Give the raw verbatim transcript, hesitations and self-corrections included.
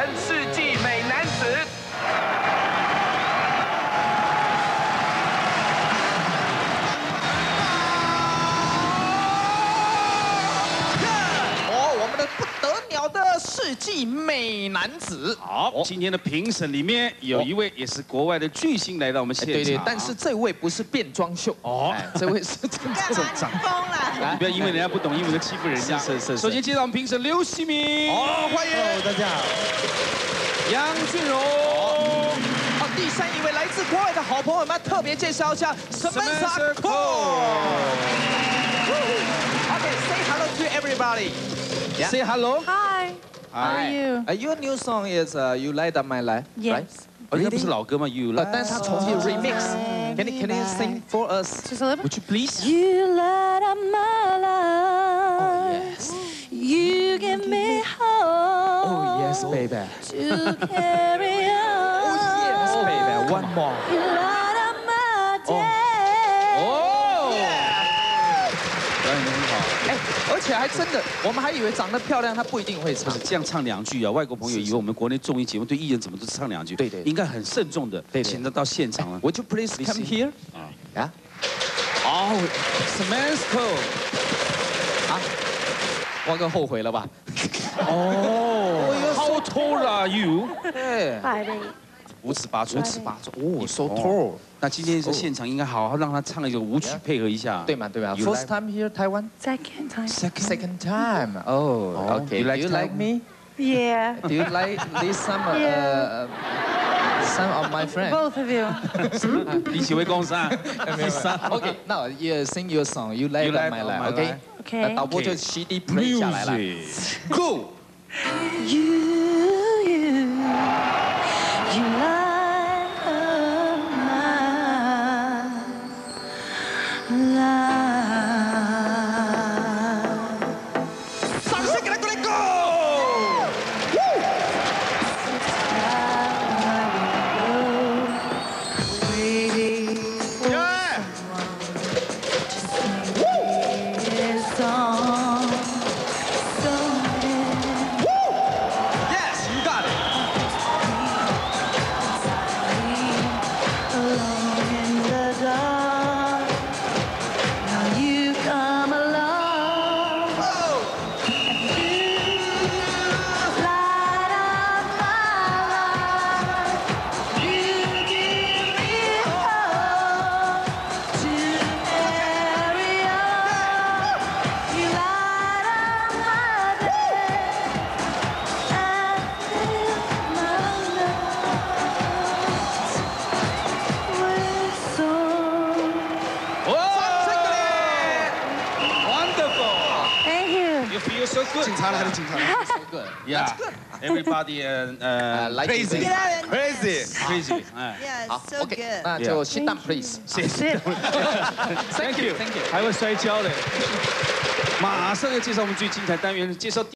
世纪美男子。 的世纪美男子， 好，今天的评审里面有一位也是国外的巨星来到我们现场， 对对，但是这位不是变装秀哦，这位是真正长。 疯了！ 你不要因为人家不懂英文就欺负人家。 是是。 首先介绍我们评审刘希明， 哦，欢迎大家好。 杨俊荣， 好，第三一位来自国外的好朋友们，特别介绍一下 Samantha Cole。Okay, say hello to everybody. Yeah. Say hello. Hi. How are you? Uh, your new song is uh, "You Light Up My Life." Yes. Right? 哦，那不是老歌吗 ？You Light。 但是他重新 remix. Can you can you sing for us? Just a little. Would you please? You light up my life. Oh yes. You give me hope. Oh yes, baby. To carry on. Oh yes, baby. One more. You light up my day. 哦，表演得很好。 哎，而且还真的，我们还以为长得漂亮，她不一定会唱。 这样唱两句啊，外国朋友以为我们国内综艺节目对艺人怎么都唱两句， 对对， 应该很慎重的，请他到现场了。 Would you please come here? 啊呀， 哦 ，Samantha Cole， 啊，汪哥后悔了吧？ 哦 ，How tall are you？ 对， Five eight. 五尺八寸， 五尺八寸，哦，so tall。 那今天是现场，应该好好让他唱一个舞曲配合一下， 对嘛对嘛 ？First time here Taiwan. Second time. Second time. Oh, okay. Do you like me? Yeah. Do you like this some uh some of my friends? Both of you. 一起为共商。 Okay, now you sing your song. You light up my life. Okay. Okay. 导播就 C D play 下来了。Go. You, you, you light up my life. 掌声给他鼓励 Go. Yes, you got it. Alone in the dark. Now you come along. And you light up my life. You give me hope to carry on. You light up my day. And fill my nights with song. Wonderful. Thank you. You feel so good. 警察来了，警察来了。 So good. Yeah. Everybody uh uh like it. crazy. Crazy. Crazy. 哎， Yeah, 好 so ，OK， good. 那就 sit down please. 谢谢。 Thank you, thank you. 还会摔跤的。马上要介绍我们最精彩单元，介绍。